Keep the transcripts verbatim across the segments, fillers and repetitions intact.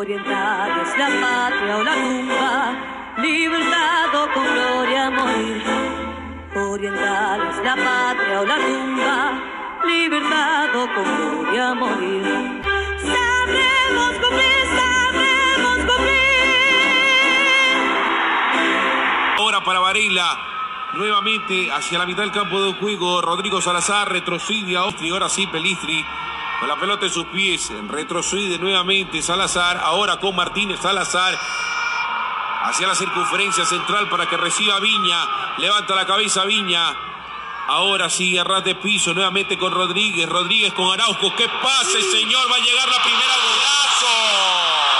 Oriental es la patria o la tumba, libertad o con gloria morir. Oriental es la patria o la tumba, libertad o con gloria morir. Sabremos cumplir, sabremos cumplir. Ahora para Varela, nuevamente hacia la mitad del campo de juego, Rodrigo Salazar retrocede a Austria, ahora sí Pelistri, con la pelota en sus pies, retrocede nuevamente Salazar, ahora con Martínez Salazar, hacia la circunferencia central para que reciba Viña, levanta la cabeza Viña, ahora sí, a ras de piso, nuevamente con Rodríguez, Rodríguez con Araujo, ¡qué pase, señor! Va a llegar la primera, golazo.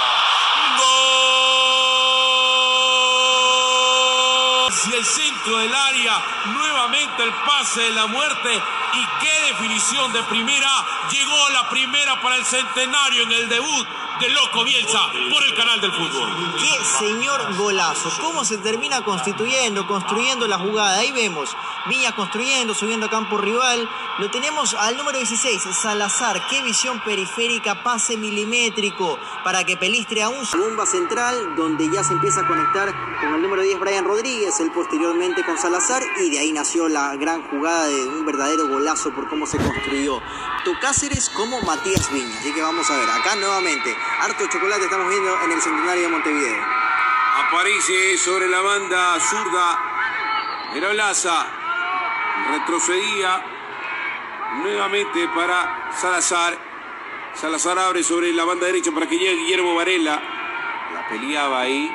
Hacia el centro del área, nuevamente el pase de la muerte y qué definición de primera, llegó la primera para el centenario en el debut de Loco Bielsa por el canal del fútbol. Qué señor golazo, cómo se termina constituyendo, construyendo la jugada, ahí vemos, Viña construyendo, subiendo a campo rival, lo tenemos al número dieciséis, Salazar, qué visión periférica, pase milimétrico, para que Pelistri aún... Bomba central, donde ya se empieza a conectar con el número diez, Brian Rodríguez, él posteriormente con Salazar, y de ahí nació la gran jugada de un verdadero golazo por cómo se construyó. Tanto Cáceres como Matías Viña, así que vamos a ver, acá nuevamente, harto chocolate estamos viendo en el centenario de Montevideo. Aparece sobre la banda zurda Herolaza, retrocedía nuevamente para Salazar. Salazar abre sobre la banda derecha para que llegue Guillermo Varela. La peleaba ahí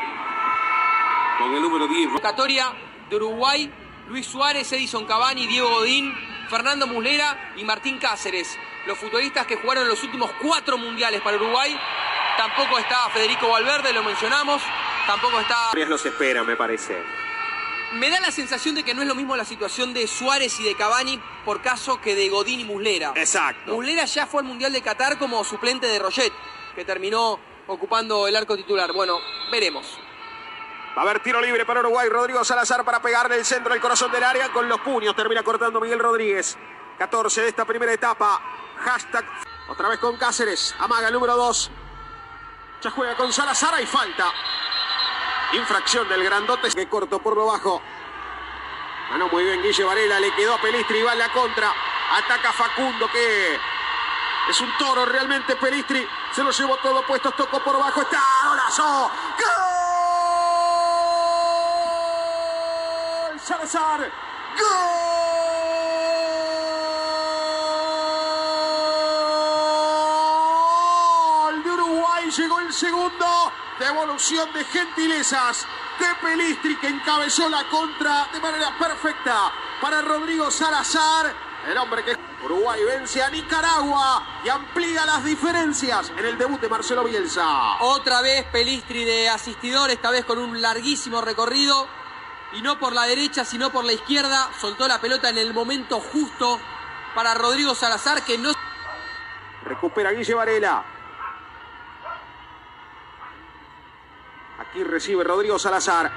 con el número diez. Convocatoria de Uruguay: Luis Suárez, Edison Cavani, Diego Godín, Fernando Muslera y Martín Cáceres. Los futbolistas que jugaron los últimos cuatro mundiales para Uruguay. Tampoco está Federico Valverde, lo mencionamos. Tampoco está... Los espera, me parece. Me da la sensación de que no es lo mismo la situación de Suárez y de Cavani por caso que de Godín y Muslera. Exacto. Muslera ya fue al Mundial de Qatar como suplente de Roget, que terminó ocupando el arco titular. Bueno, veremos. Va a haber tiro libre para Uruguay. Rodrigo Salazar para pegarle el centro del corazón del área con los puños. Termina cortando Miguel Rodríguez. catorce de esta primera etapa. Hashtag. Otra vez con Cáceres. Amaga el número dos. Ya juega con Salazar. Hay falta. Infracción del grandote que cortó por lo bajo. Ganó muy bien Guille Varela. Le quedó a Pelistri y va en la contra. Ataca Facundo, que es un toro realmente. Pelistri se lo llevó todo puesto. Tocó por bajo. Está golazo. ¡Gol! Salazar. ¡Gol! De Uruguay llegó el segundo. Devolución de gentilezas de Pelistri, que encabezó la contra de manera perfecta para Rodrigo Salazar. El hombre que Uruguay vence a Nicaragua y amplía las diferencias en el debut de Marcelo Bielsa. Otra vez Pelistri de asistidor, esta vez con un larguísimo recorrido. Y no por la derecha, sino por la izquierda. Soltó la pelota en el momento justo para Rodrigo Salazar, que no... Recupera Guille Varela. Aquí recibe Rodrigo Salazar.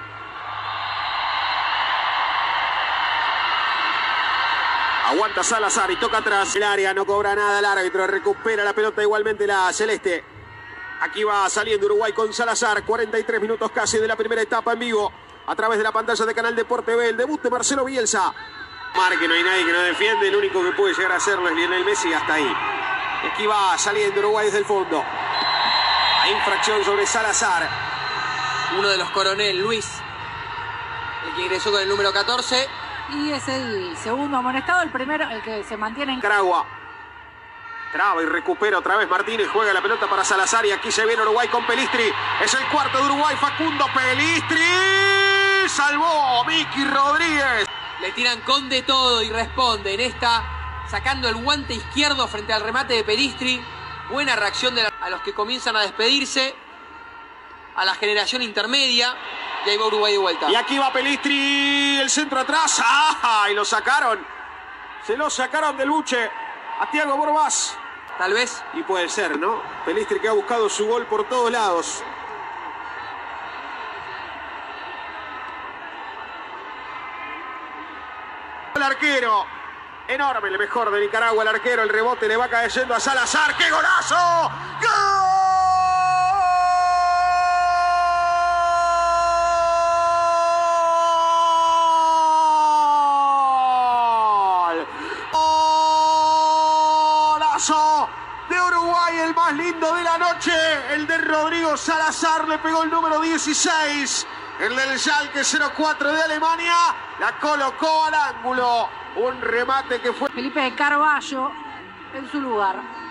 Aguanta Salazar y toca atrás. El área no cobra nada el árbitro. Recupera la pelota igualmente la celeste. Aquí va saliendo Uruguay con Salazar. cuarenta y tres minutos casi de la primera etapa en vivo. A través de la pantalla de Canal Deporte B. El debut de Marcelo Bielsa. Marque, no hay nadie que no defiende. El único que puede llegar a hacerlo es Lionel Messi. Hasta ahí. Y aquí va saliendo Uruguay desde el fondo. Hay infracción sobre Salazar. Uno de los coronel, Luis, el que ingresó con el número catorce. Y es el segundo amonestado, el primero, el que se mantiene en... Nicaragua. Traba y recupera otra vez Martínez. Juega la pelota para Salazar y aquí se viene Uruguay con Pelistri. Es el cuarto de Uruguay, Facundo Pelistri. Salvó Miki Rodríguez. Le tiran con de todo y responde en esta, sacando el guante izquierdo frente al remate de Pelistri. Buena reacción de la, a los que comienzan a despedirse. A la generación intermedia. Y ahí va Uruguay de vuelta. Y aquí va Pelistri, el centro atrás. ¡Ah! Y lo sacaron. Se lo sacaron del buche a Thiago Borbás. Tal vez. Y puede ser, ¿no? Pelistri, que ha buscado su gol por todos lados. El arquero. Enorme, el mejor de Nicaragua, el arquero. El rebote le va cayendo a Salazar. ¡Qué golazo! ¡Gol! para Uruguay, el más lindo de la noche, el de Rodrigo Salazar, le pegó el número dieciséis, el del Schalke cero cuatro de Alemania, la colocó al ángulo, un remate que fue... Felipe Carballo en su lugar.